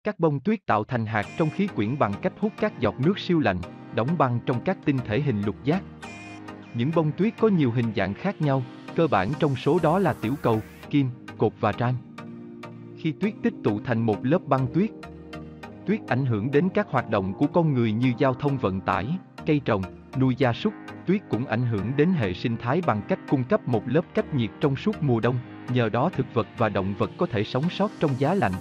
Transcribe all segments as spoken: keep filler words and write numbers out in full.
Các bông tuyết tạo thành hạt trong khí quyển bằng cách hút các giọt nước siêu lạnh, đóng băng trong các tinh thể hình lục giác. Những bông tuyết có nhiều hình dạng khác nhau, cơ bản trong số đó là tiểu cầu, kim, cột và tran. Khi tuyết tích tụ thành một lớp băng tuyết, tuyết ảnh hưởng đến các hoạt động của con người như giao thông vận tải, cây trồng, nuôi gia súc. Tuyết cũng ảnh hưởng đến hệ sinh thái bằng cách cung cấp một lớp cách nhiệt trong suốt mùa đông, nhờ đó thực vật và động vật có thể sống sót trong giá lạnh.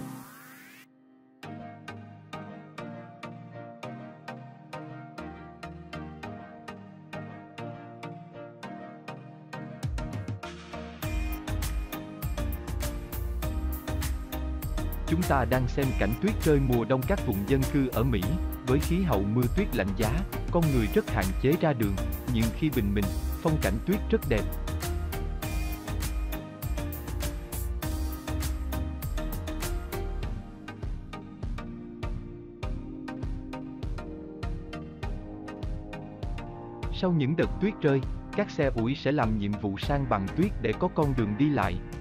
Chúng ta đang xem cảnh tuyết rơi mùa đông các vùng dân cư ở Mỹ. Với khí hậu mưa tuyết lạnh giá, con người rất hạn chế ra đường, nhưng khi bình minh, phong cảnh tuyết rất đẹp. Sau những đợt tuyết rơi, các xe ủi sẽ làm nhiệm vụ san bằng tuyết để có con đường đi lại.